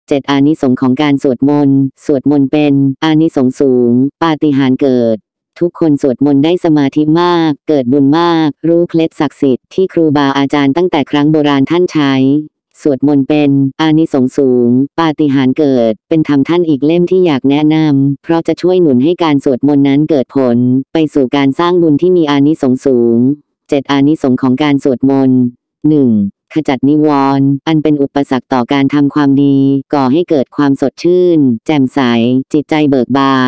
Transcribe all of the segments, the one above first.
7อานิสงส์ของการสวดมนต์เป็นอานิสงส์สูงปาฏิหาริย์เกิดทุกคนสวดมนต์ได้สมาธิมากเกิดบุญมากรู้เคล็ดศักดิ์สิทธิ์ที่ครูบาอาจารย์ตั้งแต่ครั้งโบราณท่านใช้สวดมนต์เป็นอานิสงส์สูงปาฏิหาริย์เกิดเป็นธรรมท่านอีกเล่มที่อยากแนะนำเพราะจะช่วยหนุนให้การสวดมนต์นั้นเกิดผลไปสู่การสร้างบุญที่มีอานิสงส์สูง7อานิสงส์ของการสวดมนต์ 1. ขจัดนิวรณ์อันเป็นอุปสรรคต่อการทำความดีก่อให้เกิดความสดชื่นแจ่มใสจิตใจเบิกบาน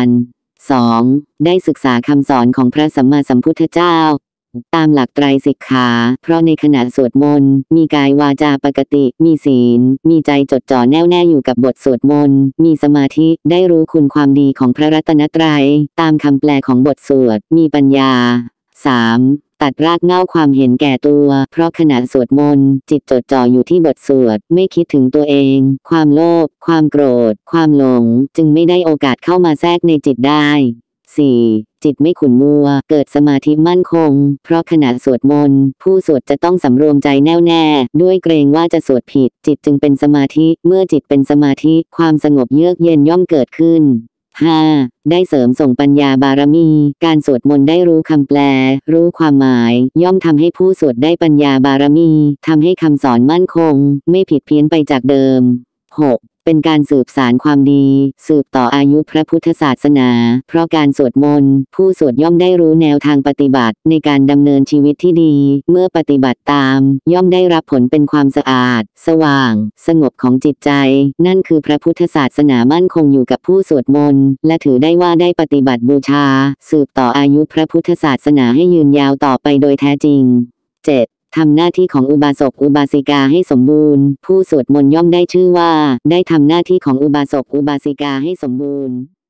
2. ได้ศึกษาคำสอนของพระสัมมาสัมพุทธเจ้าตามหลักไตรสิกขาเพราะในขณะสวดมนต์มีกายวาจาปกติมีศีลมีใจจดจ่อแน่วแน่อยู่กับบทสวดมนต์มีสมาธิได้รู้คุณความดีของพระรัตนตรัยตามคำแปลของบทสวดมีปัญญา 3. ตัดรากเหง้าความเห็นแก่ตัวเพราะขณะสวดมนต์จิตจดจ่ออยู่ที่บทสวดไม่คิดถึงตัวเองความโลภความโกรธความหลงจึงไม่ได้โอกาสเข้ามาแทรกในจิตได้ 4. จิตไม่ขุ่นมัวเกิดสมาธิมั่นคงเพราะขณะสวดมนต์ผู้สวดจะต้องสำรวมใจแน่วแน่ด้วยเกรงว่าจะสวดผิดจิตจึงเป็นสมาธิเมื่อจิตเป็นสมาธิความสงบเยือกเย็นย่อมเกิดขึ้น 5. ได้เสริมส่งปัญญาบารมีการสวดมนต์ได้รู้คำแปลรู้ความหมายย่อมทำให้ผู้สวดได้ปัญญาบารมีทำให้คำสอนมั่นคงไม่ผิดเพี้ยนไปจากเดิม 6. เป็นการสืบสานความดีสืบต่ออายุพระพุทธศาสนาเพราะการสวดมนต์ผู้สวดย่อมได้รู้แนวทางปฏิบัติในการดำเนินชีวิตที่ดีเมื่อปฏิบัติตามย่อมได้รับผลเป็นความสะอาดสว่างสงบของจิตใจนั่นคือพระพุทธศาสนามั่นคงอยู่กับผู้สวดมนต์และถือได้ว่าได้ปฏิบัติบูชาสืบต่ออายุพระพุทธศาสนาให้ยืนยาวต่อไปโดยแท้จริง 7. ทำหน้าที่ของอุบาสกอุบาสิกาให้สมบูรณ์ผู้สวดมนต์ย่อมได้ชื่อว่าได้ทำหน้าที่ของอุบาสกอุบาสิกาให้สมบูรณ์